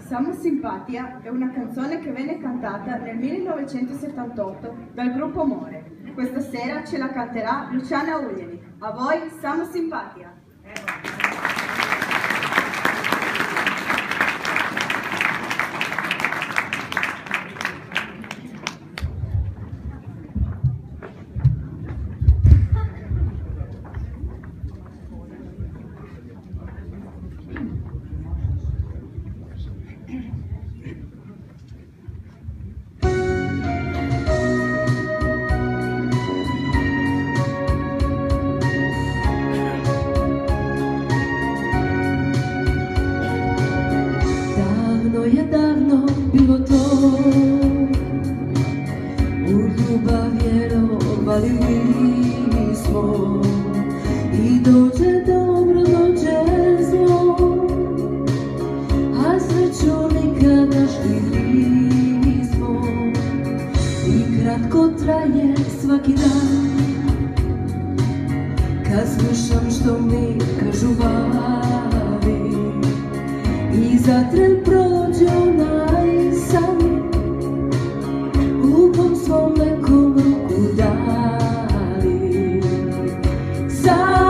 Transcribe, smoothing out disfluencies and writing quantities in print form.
Siamo Simpatia è una canzone che venne cantata nel 1978 dal gruppo More. Questa sera ce la canterà Luciana Ugliani. A voi, Siamo Simpatia! Je davno bilo to, u ljubav vjerovali smo, i dođe dobro, dođe zlo, a sreću nikad našli nismo. I kratko traje svaki dan, kad slušam što mi kažu vali, i za tren prođe onaj san, u kom svom nekom ruku dali.